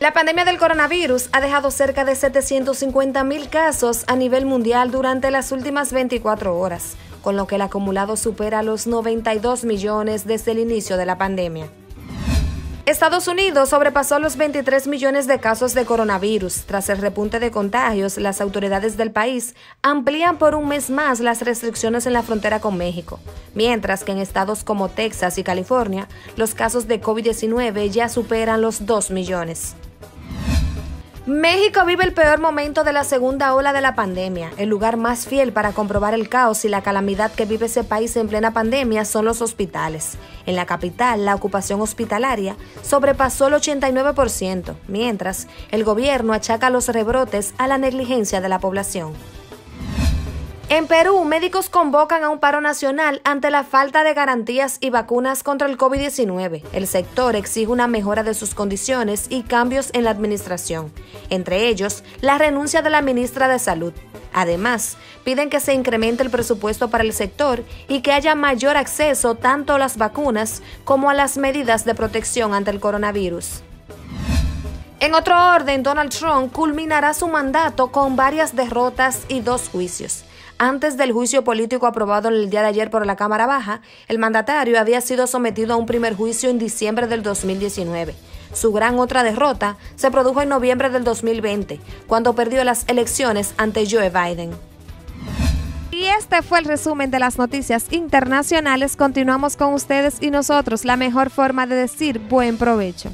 La pandemia del coronavirus ha dejado cerca de 750.000 casos a nivel mundial durante las últimas 24 horas, con lo que el acumulado supera los 92 millones desde el inicio de la pandemia. Estados Unidos sobrepasó los 23 millones de casos de coronavirus. Tras el repunte de contagios, las autoridades del país amplían por un mes más las restricciones en la frontera con México, mientras que en estados como Texas y California, los casos de COVID-19 ya superan los 2 millones. México vive el peor momento de la segunda ola de la pandemia. El lugar más fiel para comprobar el caos y la calamidad que vive ese país en plena pandemia son los hospitales. En la capital, la ocupación hospitalaria sobrepasó el 89%, mientras el gobierno achaca los rebrotes a la negligencia de la población. En Perú, médicos convocan a un paro nacional ante la falta de garantías y vacunas contra el COVID-19. El sector exige una mejora de sus condiciones y cambios en la administración, entre ellos la renuncia de la ministra de Salud. Además, piden que se incremente el presupuesto para el sector y que haya mayor acceso tanto a las vacunas como a las medidas de protección ante el coronavirus. En otro orden, Donald Trump culminará su mandato con varias derrotas y 2 juicios. Antes del juicio político aprobado en el día de ayer por la Cámara Baja, el mandatario había sido sometido a un primer juicio en diciembre del 2019. Su gran otra derrota se produjo en noviembre del 2020, cuando perdió las elecciones ante Joe Biden. Y este fue el resumen de las noticias internacionales. Continuamos con ustedes y nosotros, la mejor forma de decir buen provecho.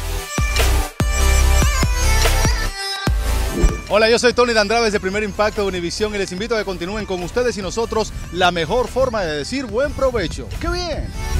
Hola, yo soy Tony de Andrade de Primer Impacto de Univisión y les invito a que continúen con ustedes y nosotros la mejor forma de decir buen provecho. ¡Qué bien!